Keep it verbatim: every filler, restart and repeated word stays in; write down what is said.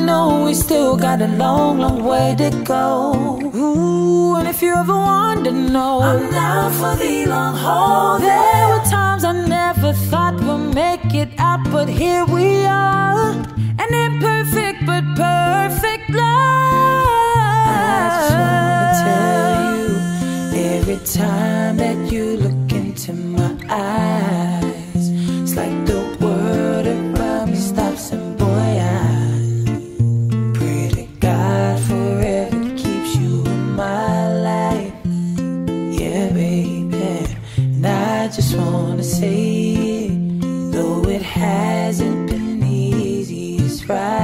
know we still got a long, long way to go. Ooh, and if you ever want to know, I'm down for the long haul. There were times I never thought we'd make it out, but here we are, an imperfect but perfect love. I just wanna tell you, every time that you look into my eyes, it's like the world around me stops, and boy, I pray to God forever keeps you in my life. Yeah, baby, and I just wanna say, though it hasn't been easy, it's right.